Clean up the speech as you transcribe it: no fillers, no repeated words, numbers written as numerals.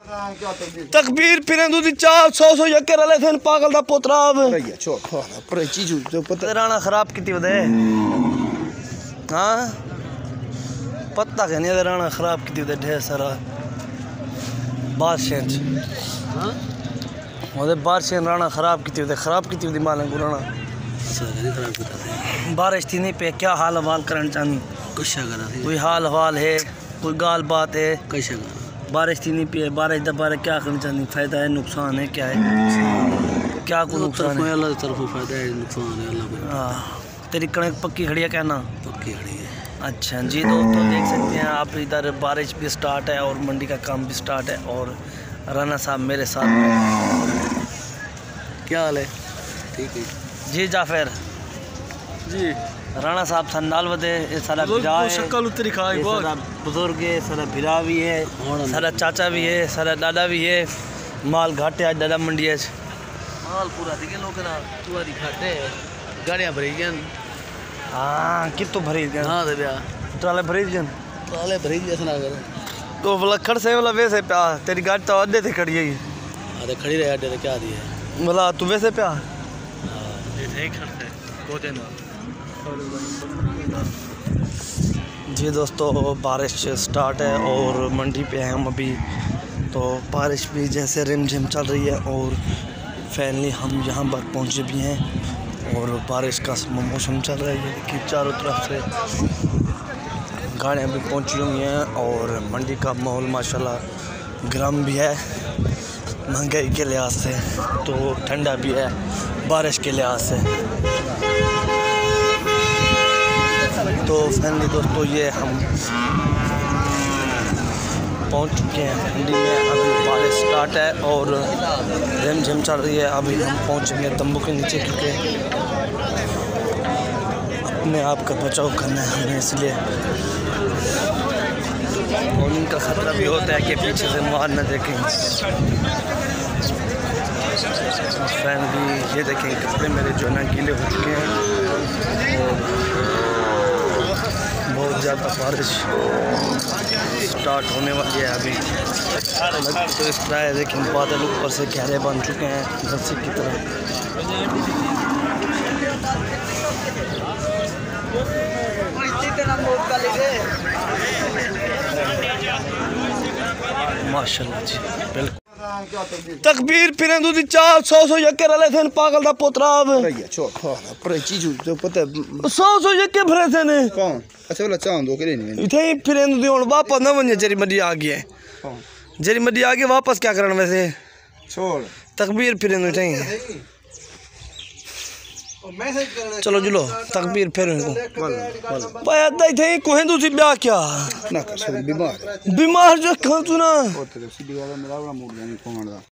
तकबीर फिरेंदू दी 400 यके रले थे पागल दा पोतरा अब पर चीज जो पता राणा खराब किती वदे हां पता के नहीं राणा खराब किती वदे ढेर सारा बादशाह हां ओदे बादशाह राणा खराब किती वदे मालूम राणा बारिश थी नहीं पे क्या हाल हवाल करन चाहनी कुछ करा कोई हाल हवाल है कोई गाल बात है कैसे बारिश थी नहीं पी बारिश द बारे क्या करना चाहनी फायदा है नुकसान है क्या है क्या को नुकसान है अल्लाह की तरफ फायदा है नुकसान है अल्लाह हां तेरी कणक पक्की खड़ी है कहना पक्की खड़ी है। अच्छा जी दोस्तों देख सकते हैं आप इधर बारिश भी स्टार्ट है और मंडी का काम भी स्टार्ट है और राणा साहब मेरे साथ में क्या हाल है ठीक है जी जाफर जी राणा साहब संदाल वदे ये सारा भिरा है शक्ल उतरी खाई बहुत सारा बुजुर्ग है सारा भिरा भी है सारा चाचा भी है सारा दादा भी है माल घाटे आज दादा मंडी है माल पूरा दिखे लोग ना तुआरी घाटे गाड़ियां भरी गन हां कितो भरी गन हां दे बया ट्राले भरी गन ट्राले भरी जैसा कर तो लखड़ से वाला वैसे प्या तेरी गाड़ी तो अड्डे ते खड़ी है अरे खड़ी रहे अड्डे ते क्या दी है बोला तू वैसे प्या ये नहीं खड़ते को देना जी दोस्तों बारिश स्टार्ट है और मंडी पे हैं हम अभी तो बारिश भी जैसे रिमझिम चल रही है और फाइनली हम यहाँ पर पहुँचे भी हैं और बारिश का मौसम चल रहा है कि चारों तरफ से गाड़ियाँ भी पहुँची हुई हैं और मंडी का माहौल माशाल्लाह गर्म भी है महंगाई के लिहाज से तो ठंडा भी है बारिश के लिहाज से। तो फाइनली दोस्तों ये हम पहुंच चुके हैं मंडी में अभी बारिश स्टार्ट है और रिमझिम चल रही है अभी हम पहुंचेंगे तंबू के नीचे क्योंकि अपने आप का बचाव करना है हमें इसलिए और उनका ख़तरा भी होता है कि पीछे से मार न देखें। फाइनली ये देखें कपड़े मेरे जो है ना गीले हो चुके हैं और बहुत ज़्यादा बारिश स्टार्ट होने वाली है अभी तो इस तरह है लेकिन बादल ऊपर से गहरे बन चुके हैं रस्सी की तरह। माशाल्लाह जी बिल्कुल तकबीर फिरेंदू दी 400 यके रले थे पागल दा पोतरा अब पर चीज जो पता 100 यके भरे थे ने कौन अच्छा वाला चांद दो करे नहीं इथे ही फिरेंदू दी हुन वापस ना वने जेरी मड्डी आ गई है जेरी मड्डी आ गई वापस क्या करन वैसे छोड़ तकबीर फिरेंदू इथे ही चलो जुलो तकबीर फिर भाई अद्दा इथे ही कोहे दूसरी ब्याह क्या ना कर बीमार बीमार जो तू ना सीधी वाला मेरा मूड नहीं